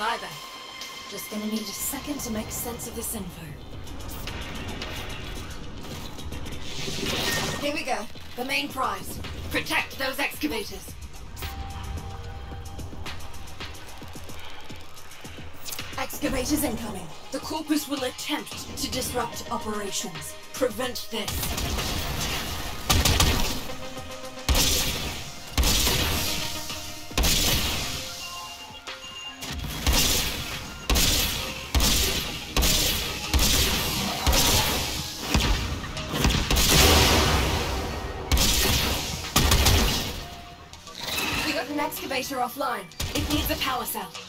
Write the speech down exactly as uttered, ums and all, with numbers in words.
either. Just gonna need a second to make sense of this info. Here we go. The main prize. Protect those excavators. Excavators incoming. The Corpus will attempt to disrupt operations. Prevent this. We got an excavator offline. It needs a power cell.